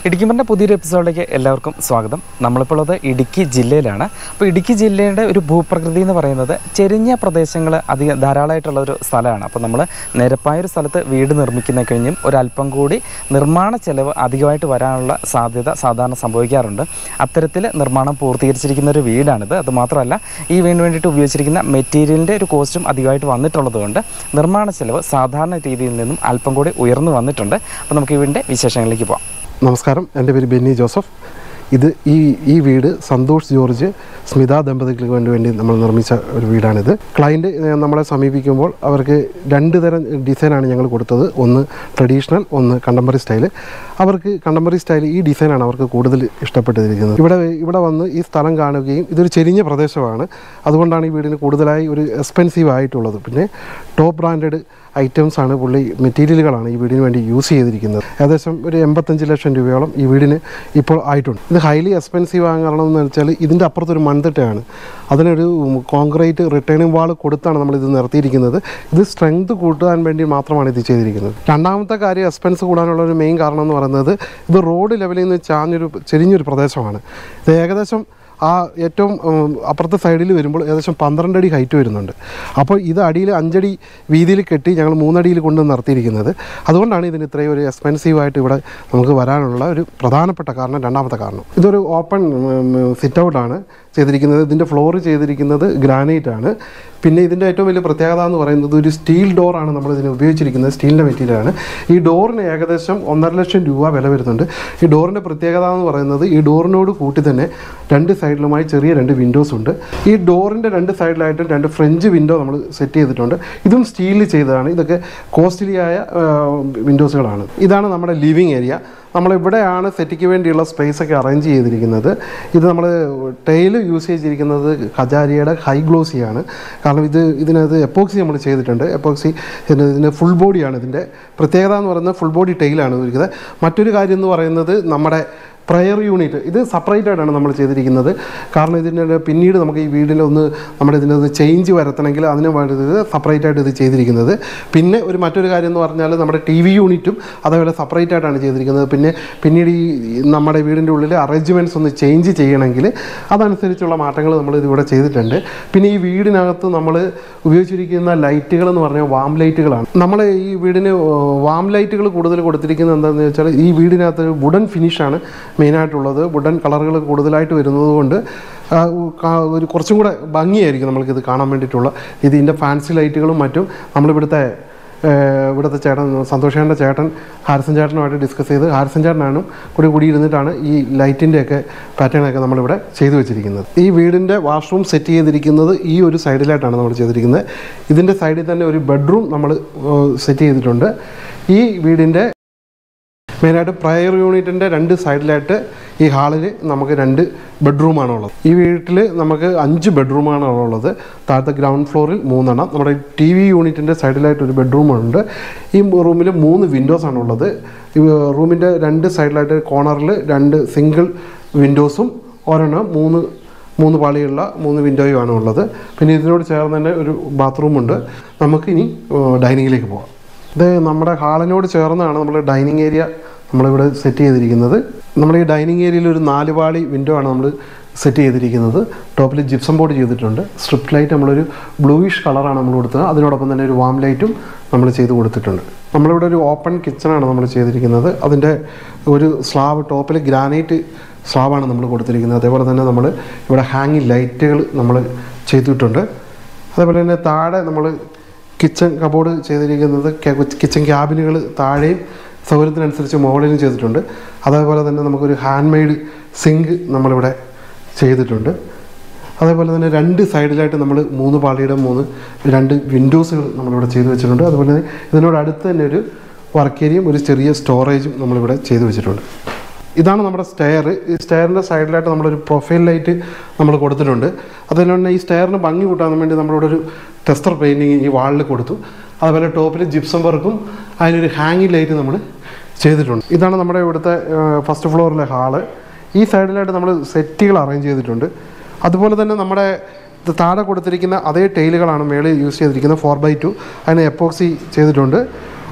ഇടുക്കിമറിൻ്റെ പുതിയൊരു എപ്പിസോഡിലേക്ക് എല്ലാവർക്കും സ്വാഗതം. നമ്മളിപ്പോൾ ഉള്ളത് ഇടുക്കി ജില്ലയിലാണ്. അപ്പോൾ ഇടുക്കി ജില്ലയുടെ ഒരു ഭൂപ്രകൃതി എന്ന് പറയുന്നത് ചെരിഞ്ഞ പ്രദേശങ്ങൾ ധാരാളമായിട്ടുള്ള ഒരു സ്ഥലമാണ്. അപ്പോൾ നമ്മൾ നിരപ്പായൊരു സ്ഥലത്ത് വീട് നിർമ്മിക്കുന്ന കഴിഞ്ഞും ഒരല്പം കൂടി നിർമ്മാണ ചെലവ് അധികമായിട്ട് വരാനുള്ള സാധ്യത സാധാരണ സംഭവിക്കാറുണ്ട്. അത്തരത്തിൽ നിർമ്മാണം പൂർത്തീകരിച്ചിരിക്കുന്ന ഒരു വീടാണിത്. അതുമാത്രമല്ല, ഈ വീടിന് വേണ്ടിയിട്ട് ഉപയോഗിച്ചിരിക്കുന്ന മെറ്റീരിയലിൻ്റെ ഒരു കോസ്റ്റും അധികമായിട്ട് വന്നിട്ടുള്ളതുകൊണ്ട് നിർമ്മാണ ചെലവ് സാധാരണ രീതിയിൽ നിന്നും അല്പം കൂടി ഉയർന്നു വന്നിട്ടുണ്ട്. അപ്പോൾ നമുക്ക് ഈ വീടിൻ്റെ വിശേഷങ്ങളിലേക്ക് പോകാം. നമസ്കാരം, എൻ്റെ പേര് ബെന്നി ജോസഫ്. ഇത് ഈ വീട് സന്തോഷ് ജോർജ് സ്മിത ദമ്പതികൾക്ക് വേണ്ടി നമ്മൾ നിർമ്മിച്ച ഒരു വീടാണിത്. ക്ലയൻറ്റ് നമ്മളെ സമീപിക്കുമ്പോൾ അവർക്ക് രണ്ട് തരം ഡിസൈനാണ് ഞങ്ങൾ കൊടുത്തത്. ഒന്ന് ട്രഡീഷണൽ, ഒന്ന് കണ്ടംപററി സ്റ്റൈല്. അവർക്ക് കണ്ടംപററി സ്റ്റൈൽ ഈ ഡിസൈനാണ് അവർക്ക് കൂടുതൽ ഇഷ്ടപ്പെട്ടിരിക്കുന്നത്. ഇവിടെ വന്ന് ഈ സ്ഥലം കാണുകയും ഇതൊരു ചെരിഞ്ഞ പ്രദേശമാണ്, അതുകൊണ്ടാണ് ഈ വീടിന് കൂടുതലായി ഒരു എക്സ്പെൻസീവ് ആയിട്ടുള്ളത്. പിന്നെ ടോപ്പ് ബ്രാൻഡഡ് ഐറ്റംസ് ആണ്, മെറ്റീരിയലുകളാണ് ഈ വീടിന് വേണ്ടി യൂസ് ചെയ്തിരിക്കുന്നത്. ഏകദേശം ഒരു 85 ലക്ഷം രൂപയോളം ഈ വീടിന് ഇപ്പോൾ ആയിട്ടുണ്ട്. ഇത് ഹൈലി എക്സ്പെൻസീവ് ആകാൻ കാരണം എന്ന് വെച്ചാൽ ഇതിൻ്റെ അപ്പുറത്തൊരു മൺതിട്ടയാണ്. അതിനൊരു കോൺക്രീറ്റ് റിട്ടേണിംഗ് വാൾ കൊടുത്താണ് നമ്മളിത് നിർത്തിയിരിക്കുന്നത്. ഇത് സ്ട്രെങ്ത് കൂട്ടാൻ വേണ്ടി മാത്രമാണ് ഇത് ചെയ്തിരിക്കുന്നത്. രണ്ടാമത്തെ കാര്യം, എക്സ്പെൻസ് കൂടാനുള്ള ഒരു മെയിൻ കാരണം എന്ന് പറയുന്നത് ഇത് റോഡ് ലെവലിൽ നിന്ന് ചെരിഞ്ഞൊരു പ്രദേശമാണ്. ഇത് ഏകദേശം ഏറ്റവും അപ്പുറത്തെ സൈഡിൽ വരുമ്പോൾ ഏകദേശം 12 അടി ഹൈറ്റ് വരുന്നുണ്ട്. അപ്പോൾ ഇത് അടിയിൽ 5 അടി വീതിയിൽ കെട്ടി ഞങ്ങൾ 3 അടിയിൽ കൊണ്ട് നിർത്തിയിരിക്കുന്നത്. അതുകൊണ്ടാണ് ഇതിന് ഇത്രയും ഒരു എക്സ്പെൻസീവായിട്ട് ഇവിടെ നമുക്ക് വരാനുള്ള ഒരു പ്രധാനപ്പെട്ട കാരണം. രണ്ടാമത്തെ കാരണം, ഇതൊരു ഓപ്പൺ സിറ്റ് ഔട്ടാണ് ചെയ്തിരിക്കുന്നത്. ഇതിൻ്റെ ഫ്ലോർ ചെയ്തിരിക്കുന്നത് ഗ്രാനൈറ്റ് ആണ്. പിന്നെ ഇതിൻ്റെ ഏറ്റവും വലിയ പ്രത്യേകത എന്ന് പറയുന്നത് ഒരു സ്റ്റീൽ ഡോറാണ് നമ്മൾ ഇതിന് ഉപയോഗിച്ചിരിക്കുന്നത്. സ്റ്റീലിൻ്റെ മെറ്റീരിയലാണ്. ഈ ഡോറിന് ഏകദേശം 1.5 ലക്ഷം രൂപ വില വരുന്നുണ്ട്. ഈ ഡോറിൻ്റെ പ്രത്യേകത എന്ന് പറയുന്നത് ഈ ഡോറിനോട് കൂട്ടി തന്നെ രണ്ട് സൈഡിലുമായി ചെറിയ 2 വിൻഡോസ് ഉണ്ട്. ഈ ഡോറിൻ്റെ 2 സൈഡിലായിട്ട് 2 ഫ്രഞ്ച് വിൻഡോ നമ്മൾ സെറ്റ് ചെയ്തിട്ടുണ്ട്. ഇതും സ്റ്റീലിൽ ചെയ്തതാണ്. ഇതൊക്കെ കോസ്റ്റ്ലി ആയ വിൻഡോസുകളാണ്. ഇതാണ് നമ്മുടെ ലിവിങ് ഏരിയ. നമ്മളിവിടെയാണ് സെറ്റിക്ക് വേണ്ടിയുള്ള സ്പേസൊക്കെ അറേഞ്ച് ചെയ്തിരിക്കുന്നത്. ഇത് നമ്മൾ ടൈല് യൂസ് ചെയ്തിരിക്കുന്നത് കജാരിയുടെ ഹൈ ഗ്ലോസിയാണ്. കാരണം ഇതിനകത്ത് എപ്പോക്സി നമ്മൾ ചെയ്തിട്ടുണ്ട്. എപ്പോക്സി ഇതിന് ഫുൾ ബോഡിയാണ്. ഇതിൻ്റെ പ്രത്യേകത എന്ന് പറയുന്നത് ഫുൾ ബോഡി ടൈലാണ് ഇരിക്കുന്നത്. മറ്റൊരു കാര്യം എന്ന് പറയുന്നത് നമ്മുടെ പ്രയർ യൂണിറ്റ് ഇത് സെപ്പറേറ്റ് ആയിട്ടാണ് നമ്മൾ ചെയ്തിരിക്കുന്നത്. കാരണം ഇതിൻ്റെ പിന്നീട് നമുക്ക് ഈ വീടിലൊന്ന് നമ്മുടെ ഇതിനൊന്ന് ചേഞ്ച് വരുത്തണമെങ്കിൽ അതിന് വേണ്ടത് സെപ്പറേറ്റ് ആയിട്ട് ഇത് ചെയ്തിരിക്കുന്നത്. പിന്നെ മറ്റൊരു കാര്യം എന്ന് പറഞ്ഞാൽ നമ്മുടെ TV യൂണിറ്റും അതേപോലെ സെപ്പറേറ്റ് ആയിട്ടാണ് ചെയ്തിരിക്കുന്നത്. പിന്നീട് ഈ നമ്മുടെ വീടിൻ്റെ ഉള്ളിൽ അറേഞ്ച്മെൻറ്റ്സ് ഒന്ന് ചേഞ്ച് ചെയ്യണമെങ്കിൽ അതനുസരിച്ചുള്ള മാറ്റങ്ങൾ നമ്മൾ ഇതിവിടെ ചെയ്തിട്ടുണ്ട്. പിന്നെ ഈ വീടിനകത്ത് നമ്മൾ ഉപയോഗിച്ചിരിക്കുന്ന ലൈറ്റുകൾ എന്ന് പറഞ്ഞാൽ വാം ലൈറ്റുകളാണ്. നമ്മൾ ഈ വീടിന് വാം ലൈറ്റുകൾ കൂടുതൽ കൊടുത്തിരിക്കുന്നത് എന്താണെന്ന് വെച്ചാൽ ഈ വീടിനകത്ത് വുഡൻ ഫിനിഷാണ് മെയിനായിട്ടുള്ളത്. വുഡൻ കളറുകൾ കൂടുതലായിട്ട് വരുന്നത് കൊണ്ട് ഒരു കുറച്ചും കൂടെ ഭംഗിയായിരിക്കും നമ്മൾക്കിത് കാണാൻ വേണ്ടിയിട്ടുള്ള. ഇതിൻ്റെ ഫാൻസി ലൈറ്റുകളും മറ്റും നമ്മളിവിടുത്തെ ചേട്ടൻ സന്തോഷേൻ്റെ ചേട്ടൻ ഹാരിസൺ ചേട്ടനുമായിട്ട് ഡിസ്കസ് ചെയ്ത് ഹാരിസൺ ചേട്ടനാണ് കൂടി ഇരുന്നിട്ടാണ് ഈ ലൈറ്റിൻ്റെയൊക്കെ പാറ്റേണൊക്കെ നമ്മളിവിടെ ചെയ്തു വെച്ചിരിക്കുന്നത്. ഈ വീടിൻ്റെ വാഷ്റൂം സെറ്റ് ചെയ്തിരിക്കുന്നത് ഈ ഒരു സൈഡിലായിട്ടാണ് നമ്മൾ ചെയ്തിരിക്കുന്നത്. ഇതിൻ്റെ സൈഡിൽ തന്നെ ഒരു ബെഡ്റൂം നമ്മൾ സെറ്റ് ചെയ്തിട്ടുണ്ട്. ഈ വീടിൻ്റെ മെയിനായിട്ട് പ്രയർ യൂണിറ്റിൻ്റെ 2 സൈഡിലായിട്ട് ഈ ഹാളിൽ നമുക്ക് 2 ബെഡ്റൂമാണുള്ളത്. ഈ വീട്ടിൽ നമുക്ക് 5 ബെഡ്റൂമാണ് ഉള്ളത്. താഴത്തെ ഗ്രൗണ്ട് ഫ്ലോറിൽ 3 എണ്ണം. നമ്മുടെ TV യൂണിറ്റിൻ്റെ സൈഡിലായിട്ട് ഒരു ബെഡ്റൂമുണ്ട്. ഈ റൂമിൽ 3 വിൻഡോസാണ് ഉള്ളത്. ഈ റൂമിൻ്റെ 2 സൈഡിലായിട്ട് കോർണറിൽ 2 സിംഗിൾ വിൻഡോസും ഒരെണ്ണം 3 പാളിയുള്ള 3 വിൻഡോയുമാണ് ഉള്ളത്. പിന്നെ ഇതിനോട് ചേർന്ന് തന്നെ ഒരു ബാത്റൂമുണ്ട്. നമുക്കിനി ഡൈനിങ്ങിലേക്ക് പോകാം. ഇത് നമ്മുടെ ഹാളിനോട് ചേർന്നാണ് നമ്മൾ ഡൈനിങ് ഏരിയ നമ്മളിവിടെ സെറ്റ് ചെയ്തിരിക്കുന്നത്. നമ്മൾ ഈ ഡൈനിങ് ഏരിയയിൽ ഒരു 4 പാളി വിൻഡോ ആണ് നമ്മൾ സെറ്റ് ചെയ്തിരിക്കുന്നത്. ടോപ്പിൽ ജിപ്സം ബോർഡ് ചെയ്തിട്ടുണ്ട്. സ്ട്രിപ്പ് ലൈറ്റ് നമ്മളൊരു ബ്ലൂയിഷ് കളറാണ് നമ്മൾ കൊടുത്തത്. അതിനോടൊപ്പം തന്നെ ഒരു വാം ലൈറ്റും നമ്മൾ ചെയ്ത് കൊടുത്തിട്ടുണ്ട്. നമ്മളിവിടെ ഒരു ഓപ്പൺ കിച്ചണാണ് നമ്മൾ ചെയ്തിരിക്കുന്നത്. അതിൻ്റെ ഒരു സ്ലാബ് ടോപ്പിൽ ഗ്രാനൈറ്റ് സ്ലാബാണ് നമ്മൾ കൊടുത്തിരിക്കുന്നത്. അതേപോലെ തന്നെ നമ്മൾ ഇവിടെ ഹാങ്ങിങ് ലൈറ്റുകൾ നമ്മൾ ചെയ്തിട്ടുണ്ട്. അതേപോലെ തന്നെ താഴെ നമ്മൾ കിച്ചൺ കബോർഡ് ചെയ്തിരിക്കുന്നത് കിച്ചൺ ക്യാബിനുകൾ താഴെയും സൗകര്യത്തിനനുസരിച്ച് മോഡലിംഗ് ചെയ്തിട്ടുണ്ട്. അതേപോലെ തന്നെ നമുക്കൊരു ഹാൻഡ് മെയ്ഡ് സിങ്ക് നമ്മളിവിടെ ചെയ്തിട്ടുണ്ട്. അതേപോലെ തന്നെ 2 സൈഡിലായിട്ട് നമ്മൾ 3 പാളിയുടെ 2 വിൻഡോസുകൾ നമ്മളിവിടെ ചെയ്തു വെച്ചിട്ടുണ്ട്. അതുപോലെ തന്നെ ഇതിനോട് അടുത്ത് തന്നെ ഒരു വർക്ക് ഏരിയയും ഒരു ചെറിയ സ്റ്റോറേജും നമ്മളിവിടെ ചെയ്തു വെച്ചിട്ടുണ്ട്. ഇതാണ് നമ്മുടെ സ്റ്റെയർ. ഈ സ്റ്റെയറിൻ്റെ സൈഡിലായിട്ട് നമ്മളൊരു പ്രൊഫൈൽ ലൈറ്റ് നമ്മൾ കൊടുത്തിട്ടുണ്ട്. അതുപോലെ തന്നെ ഈ സ്റ്റെയറിന് ഭംഗി കൂട്ടാൻ വേണ്ടി നമ്മളിവിടെ ഒരു ടെസ്റ്റർ പെയിൻറ്റിങ് ഈ വാളിൽ കൊടുത്തു. അതുപോലെ ടോപ്പിൽ ജിപ്സം വർക്കും അതിനൊരു ഹാങ്ങിങ് ലൈറ്റ് നമ്മൾ ചെയ്തിട്ടുണ്ട്. ഇതാണ് നമ്മുടെ ഇവിടുത്തെ ഫസ്റ്റ് ഫ്ലോറിലെ ഹാള്. ഈ സൈഡിലായിട്ട് നമ്മൾ സെറ്റുകൾ അറേഞ്ച് ചെയ്തിട്ടുണ്ട്. അതുപോലെ തന്നെ നമ്മുടെ താഴെ കൊടുത്തിരിക്കുന്ന അതേ ടൈലുകളാണ് മേളിൽ യൂസ് ചെയ്തിരിക്കുന്നത്. 4x2 അതിന് എപ്പോക്സി ചെയ്തിട്ടുണ്ട്.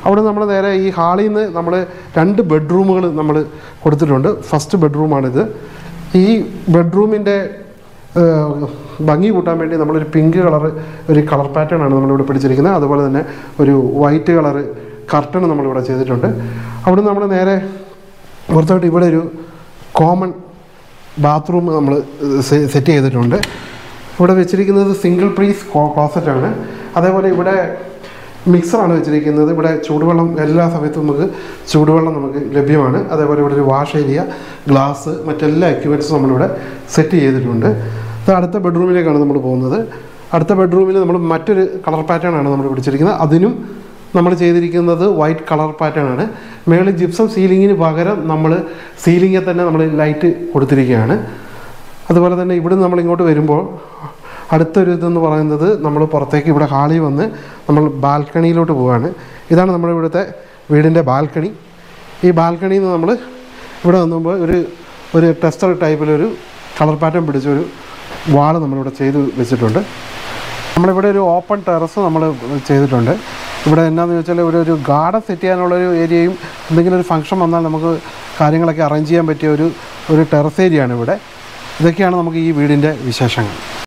അവിടെ നമ്മൾ നേരെ ഈ ഹാളിൽ നിന്ന് നമ്മൾ 2 ബെഡ്റൂമുകൾ നമ്മൾ കൊടുത്തിട്ടുണ്ട്. ഫസ്റ്റ് ബെഡ്റൂമാണിത്. ഈ ബെഡ്റൂമിൻ്റെ ഭംഗി കൂട്ടാൻ വേണ്ടി നമ്മളൊരു പിങ്ക് കളർ ഒരു കളർ പാറ്റേൺ ആണ് നമ്മളിവിടെ പിടിച്ചിരിക്കുന്നത്. അതുപോലെ തന്നെ ഒരു വൈറ്റ് കളർ കർട്ടൺ നമ്മളിവിടെ ചെയ്തിട്ടുണ്ട്. അവിടെ നമ്മൾ നേരെ പുറത്തോട്ട് ഇവിടെ ഒരു കോമൺ ബാത്റൂം നമ്മൾ സെറ്റ് ചെയ്തിട്ടുണ്ട്. ഇവിടെ വെച്ചിരിക്കുന്നത് സിംഗിൾ പീസ് ക്ലോസറ്റാണ്. അതേപോലെ ഇവിടെ മിക്സറാണ് വെച്ചിരിക്കുന്നത്. ഇവിടെ ചൂടുവെള്ളം എല്ലാ സമയത്തും നമുക്ക് ചൂടുവെള്ളം നമുക്ക് ലഭ്യമാണ്. അതേപോലെ ഇവിടെ ഒരു വാഷ് ഏരിയ, ഗ്ലാസ്, മറ്റെല്ലാ എക്യുപ്മെൻറ്റ്സും നമ്മളിവിടെ സെറ്റ് ചെയ്തിട്ടുണ്ട്. ഇത് അടുത്ത ബെഡ്റൂമിലേക്കാണ് നമ്മൾ പോകുന്നത്. അടുത്ത ബെഡ്റൂമിൽ നമ്മൾ മറ്റൊരു കളർ പാറ്റേൺ ആണ് നമ്മൾ പിടിച്ചിരിക്കുന്നത്. അതിനും നമ്മൾ ചെയ്തിരിക്കുന്നത് വൈറ്റ് കളർ പാറ്റേൺ ആണ്. മേളിൽ ജിപ്സം സീലിങ്ങിന് പകരം നമ്മൾ സീലിങ്ങിൽ തന്നെ നമ്മൾ ലൈറ്റ് കൊടുത്തിരിക്കുകയാണ്. അതുപോലെ തന്നെ ഇവിടുന്ന് നമ്മൾ ഇങ്ങോട്ട് വരുമ്പോൾ അടുത്തൊരു ഇതെന്ന് പറയുന്നത് നമ്മൾ പുറത്തേക്ക് ഇവിടെ ഹാളിൽ വന്ന് നമ്മൾ ബാൽക്കണിയിലോട്ട് പോവുകയാണ്. ഇതാണ് നമ്മുടെ ഇവിടുത്തെ വീടിൻ്റെ ബാൽക്കണി. ഈ ബാൽക്കണിയിൽ നിന്ന് നമ്മൾ ഇവിടെ വന്നുമ്പോൾ ഒരു ടെസ്റ്റർ ടൈപ്പിലൊരു കളർ പാറ്റേൺ പിടിച്ചൊരു വാൾ നമ്മളിവിടെ ചെയ്ത് വെച്ചിട്ടുണ്ട്. നമ്മളിവിടെ ഒരു ഓപ്പൺ ടെറസ് നമ്മൾ ചെയ്തിട്ടുണ്ട്. ഇവിടെ എന്നാന്ന് ചോദിച്ചാൽ ഇവിടെ ഒരു ഗാർഡൻ സെറ്റ് ചെയ്യാനുള്ളൊരു ഏരിയയും എന്തെങ്കിലും ഒരു ഫംഗ്ഷൻ വന്നാൽ നമുക്ക് കാര്യങ്ങളൊക്കെ അറേഞ്ച് ചെയ്യാൻ പറ്റിയ ഒരു ടെറസ് ഏരിയയാണ് ഇവിടെ. ഇതൊക്കെയാണ് നമുക്ക് ഈ വീടിൻ്റെ വിശേഷങ്ങൾ.